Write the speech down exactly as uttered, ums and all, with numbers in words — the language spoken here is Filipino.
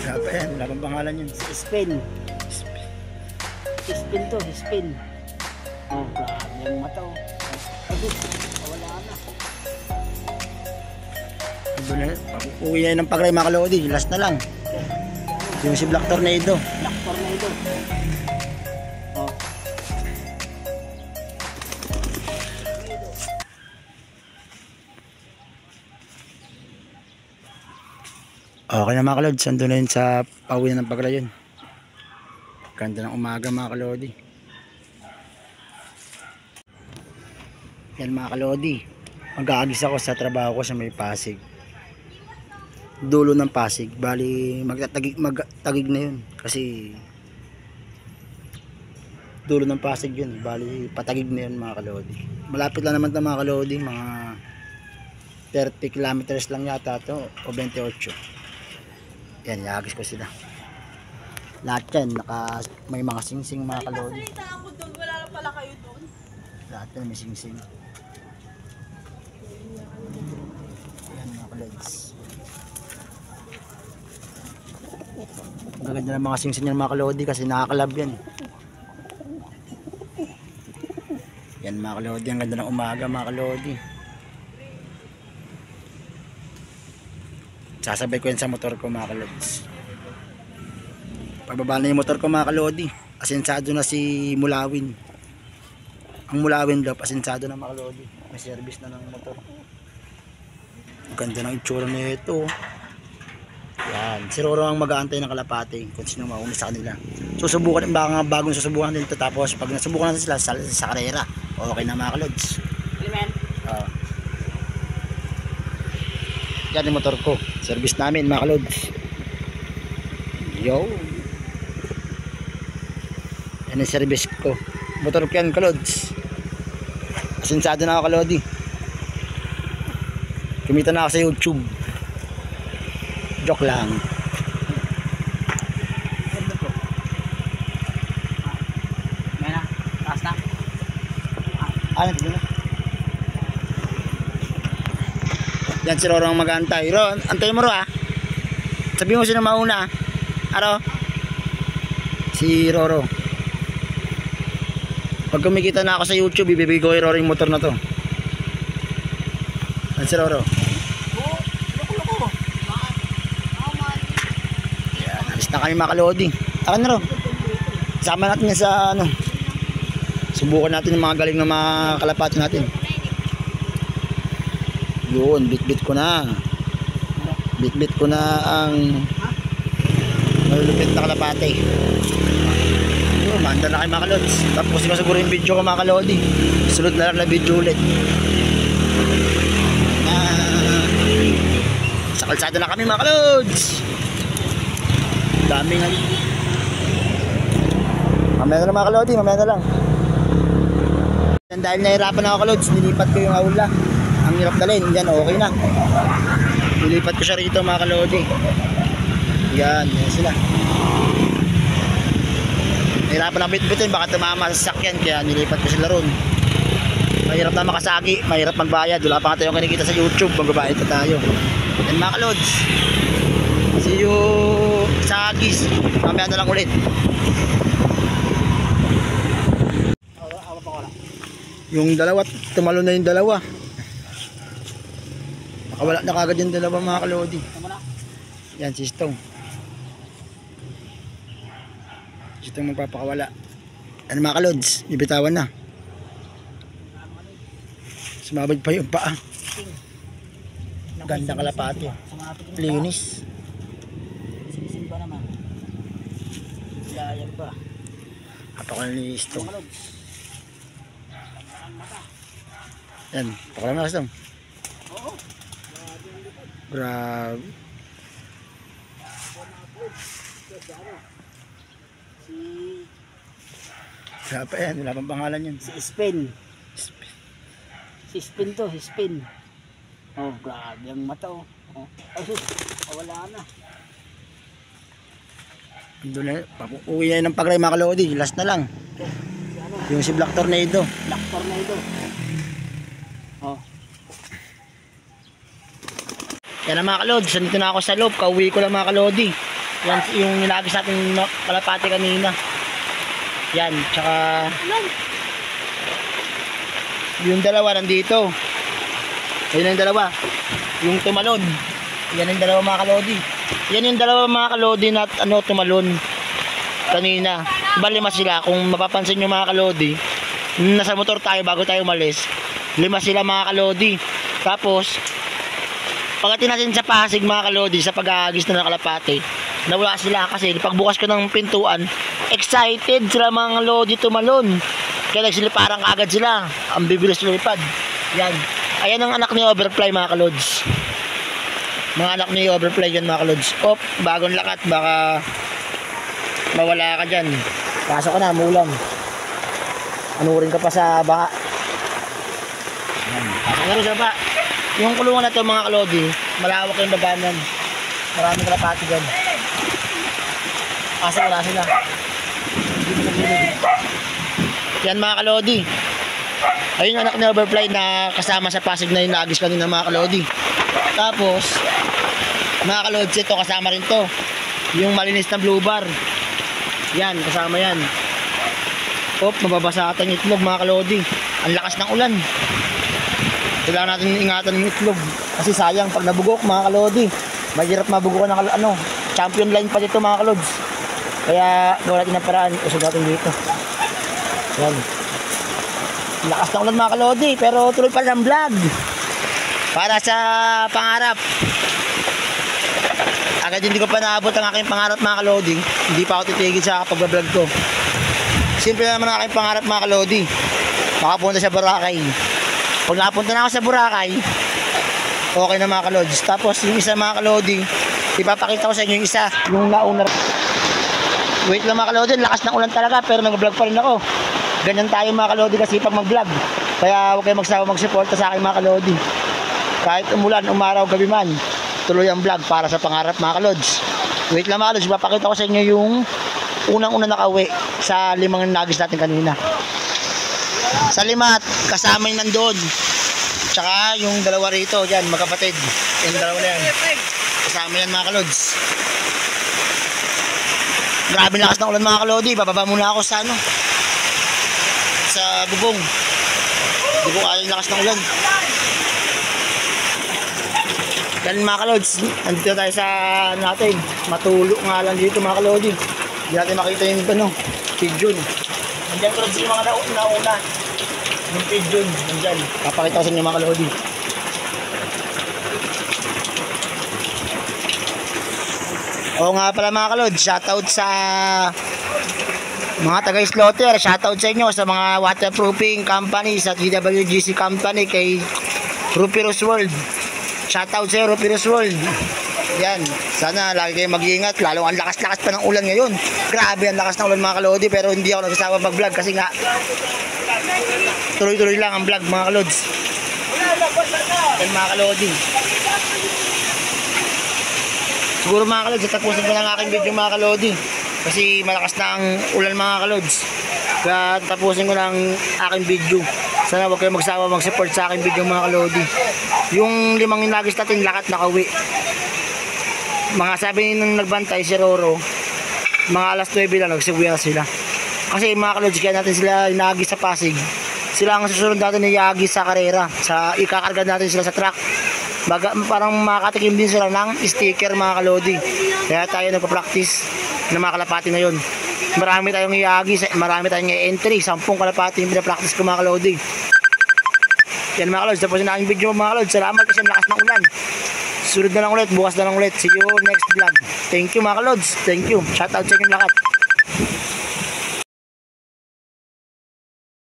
Wala pa yan, wala pang pangalan yun. Spin. Spin to, spin. Oh, grabe yung mata oh. Ayun, wala na. Doon na, uwi na ng Pagray mga kalodi, last na lang. Yung si Black Tornado. Black Tornado. Oh. Okay na mga kalodi, sando na yun sa pauwi na ng Pagray yun. Ganda ng umaga mga kalodi. Yan mga kalodi, mag-aagis ako sa trabaho ko sa may Pasig, dulo ng Pasig. Bali magtatagig magtagig na yun kasi dulo ng Pasig yun. Bali patagig na yun mga kalodi. Malapit lang naman ito mga kalodi, mga thirty kilometers lang yata to o twenty-eight. Yan, iagis ko sila lahat yan. Naka, may mga singsing mga kalodi. Wala na pala kayo doon. Lahat yan may singsing. Yan mga kalodis. Gaganda ng mga singsing yan mga kalodi kasi nakakalab yan. Yan mga kalodi, ang ganda ng umaga mga kalodi. Sasabay ko yan sa motor ko mga kalodis. Pagbaba na yung motor ko mga kalodi, asensado na si Mulawin. Ang Mulawin daw, asensado na mga kalodi. May service na ng motor. Ganda ng itsura nito. Yan, si Roro ang mag-aantay ng kalapate kung sino mauna sa kanila. Susubukan, baka bagong susubukan din ito. Tapos pag nasubukan natin sila sa, sa karera, okay na mga kalods. uh, Yan yung motor ko, service namin mga kalods. Yo, yan yung service ko. Motor ko yan kalods. Asensado na ako kalodi. Kumita na ako sa YouTube. Joke lang. May na, taas na. Ah, nandito na. Yan si Roro ang mag-aantay. Ro, antay mo Ro ah. Sabihin mo sino mauna. Aro? Si Roro. Pag kumikita na ako sa YouTube, ibibigay ko kay Roro yung motor na to. Yan si Roro. Yan, alis na kami mga kalodi. Taka na Ro. Sama natin yan sa ano. Subukan natin yung mga galing ng mga kalapati natin. Yun, bit-bit ko na. Bit-bit ko na ang malulupit na kalapati. Yun, maanda na kayo mga kalods. Tapos ko siguro yung video ko mga kalodi. Sunod na lang na video ulit. Ah, sa kalsada na kami mga kalods. Dami nga. Mamaya na lang mga kalodi, mamaya na lang. Dahil nahirapan ako kalods, nilipat ko yung aula. Ang hirap dalhin, yan okay na. Nilipat ko siya rito mga kalodi. Yan, yan sila. Nahirapan ako bit-bitin, baka tumama sa sakyan, kaya nilipat ko sila ron. Mahirap na makasagi, mahirap magbayad. Wala pa nga tayong kinikita sa YouTube, magbabayad pa tayo. Yan mga kalods. See you sa Agis. Mamaya na lang ulit. Yung dalawa, tumalo na yung dalawa. Nakawala na kagad yung dalawa mga kalodi. Yan si Stong. Si Stong magpapakawala. Ano mga kalods, ibitawan na. Sumabad pa yung paa. Ganda kalapati. Linis. Sinisin ba naman? Layan ba? Apakawala ni Stong. Yan, pakawala na Stong. Oo. Grabe. Si Wala pa yan, wala pang pangalan yan. si Spin. Si Spin to, si Spin. Oh, grabe ang mata oh. Oh, ayun, wala na. Doon na, uwi na ng Pagray mga kalodi, last na lang. Okay. Si ano? Yung si Black Tornado. Black Tornado. Oh. Yan na mga kalods, nandito na ako sa loob. Kauwi ko lang mga kalodi. Yan yung ninagis natin na kalapati kanina. Yan, tsaka yung dalawa nandito. Ayun yung dalawa. Yung tumalon. Yan yung dalawa mga kalodi. Yan yung dalawa mga kalodi na ano, tumalon kanina. Diba lima sila? Kung mapapansin nyo mga kalodi, nasa motor tayo bago tayo umalis. Lima sila mga kalodi. Tapos, pagdating natin sa Pasig mga kalodi, sa pag-aagis na ng kalapati, nawala sila kasi pagbukas ko ng pintuan, excited sila mga kalodi tumalon. Kaya nagsiliparang agad sila. Ang bibilis lumipad. Yan. Ayan ang anak ni Overfly mga kalods. Mga anak ni Overfly yan mga kalods. Op, bagong lakat. Baka mawala ka dyan. Pasok ka na, mulang. Anurin ka pa sa baka. Yan. Pasok ka rin sa baka. Yung kulungan na ito mga kalodi, malawak yung babanan. Maraming kalapati dyan. Pasok wala sila. Yan mga kalodi. Ayun yung anak ni Overfly na kasama sa Pasig na yung naagis kanina mga kalodi. Tapos, mga kalodi, ito kasama rin to. Yung malinis na blue bar. Yan, kasama yan. Op, mababasa ata yung itlog mga kalodi. Ang lakas ng ulan. Kailangan natin ingatan yung itlog. Kasi sayang, pag nabugok mga kalodi, mahirap mabugokan ng ano, champion line pa dito mga kalods. Kaya, gawa natin ng paraan. Usog natin dito. Yan. Lakas ng ulan mga kalodi, pero tuloy pa rin ang vlog para sa pangarap. Agad hindi ko pa naabot ang aking pangarap mga kalodi, hindi pa ako titigil sa pag-vlog ko. Simple na naman ang aking pangarap mga kalodi, makapunta sa Boracay. Pag nakapunta na ako sa Boracay, okay na mga kalods. Tapos yung isa mga kalodi, ipapakita ko sa inyo yung isa, yung nauna. Wait lang mga kalodi, lakas ng ulan talaga pero nag-vlog pa rin ako. Ganyan tayo mga kalodi kasi pag mag-vlog. Kaya huwag kayo magsawa mag-suporta sa akin mga kalodi. Kahit umulan, umaraw, gabi man, tuloy ang vlog para sa pangarap mga kalods. Wait lang mga kalods, ipapakita ko sa inyo yung unang-una nakauwi sa limang nagis natin kanina. Sa limat, kasama yung nandun. Tsaka yung dalawa rito, yan, magkapatid. Yung dalawa na yan. Kasama yan mga kalods. Grabe lakas ng ulan mga kalodi. Bababa muna ako sa ano, sa bubong. Hindi ko kaya yung lakas ng ulan. Yan mga kalods, nandito tayo sa natin. Matulo nga lang dito mga kalodi. Hindi natin makita yung ano, pigeon. Nandiyan ko lang yung mga nauna. Yung pigeon, nandiyan. Papakita ko sa inyo mga kalodi. Oo nga pala mga kalods, shoutout sa mga taga-slaughter, shoutout sa inyo sa mga waterproofing company, sa T W G C company, kay Rupiros World. Shoutout sa iyo Rupiros World. Yan, sana lagi kayo mag-iingat, lalo ang lakas-lakas pa ng ulan ngayon. Grabe ang lakas ng ulan mga kalodi, pero hindi ako nagsasawa mag-vlog kasi nga tuloy-tuloy lang ang vlog mga kalods. Yan mga kalodi. Siguro mga kalods, tapusin ko lang aking video mga kalodi kasi malakas na ang ulan mga kalods. Kaya tapusin ko lang aking video. Sana huwag kayo magsawa mag-support sa aking video mga kalodi. Yung limang inagis natin lakat nakauwi. Mga sabi nung nagbantay si Roro, mga alas nuwebe lang nagsibuya na sila. Kasi mga kalods, kaya natin sila inagis sa Pasig. Sila ang susunod natin ni Yagi sa karera, sa ikakarga natin sila sa truck. Baga, parang makakatikim din sila ng sticker mga kalodi. Kaya tayo nagpa-practice ng mga kalapati na yun. Marami tayong Yagi, marami tayong entry, sampung kalapati yung pinapractice ko mga kalodi. Yan mga kalods, tapos na aking video mga kalods. Salamat kasi ang lakas ng ulan. Sunod na lang ulit, bukas na lang ulit. See you next vlog. Thank you mga kalods, thank you. Shout out sa inyong lahat.